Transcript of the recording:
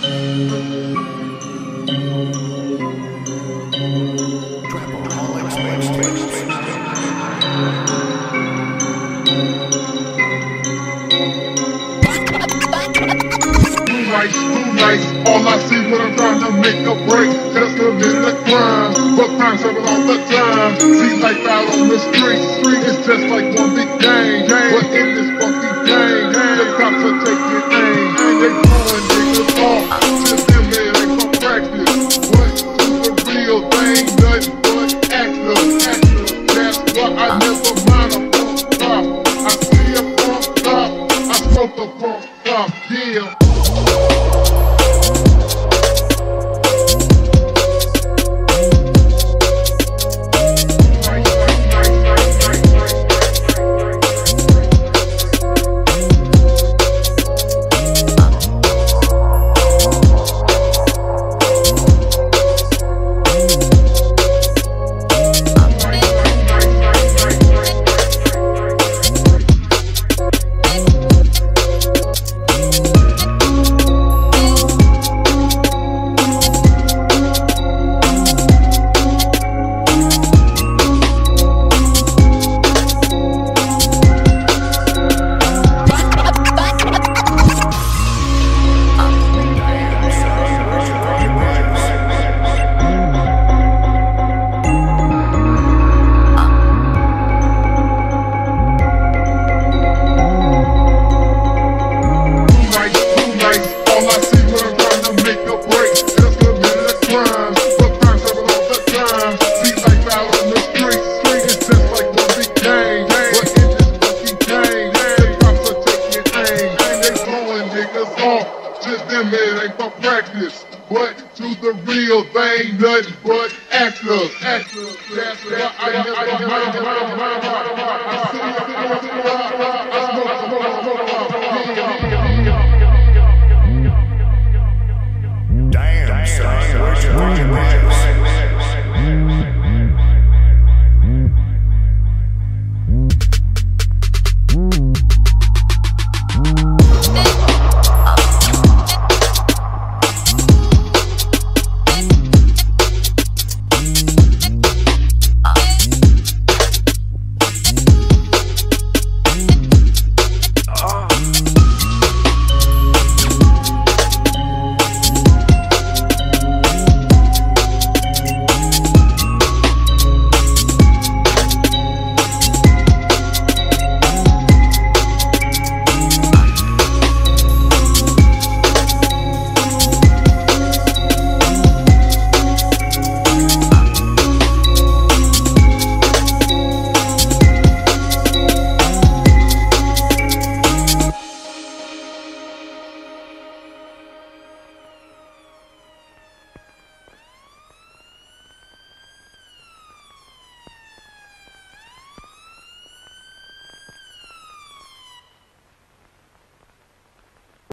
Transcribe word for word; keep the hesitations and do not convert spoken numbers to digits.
Nights, two nights, all I see when I'm trying to make a break. Just a minute of crime, but crime's happening all the time. See life out on the street, street is just like one big gang. But in this fucking gang, the cops are taking aim. They blowing niggas off, just them man ain't gon' practice. What to the real thing, nothing but actors, actors. That's why I never mind a punk cop. I see a punk cop, I smoke a punk cop, yeah. Just them man ain't for practice, but to the real thing, nothing but actors, actors. That's why I never mind. I see, I smoke, smoke, smoke.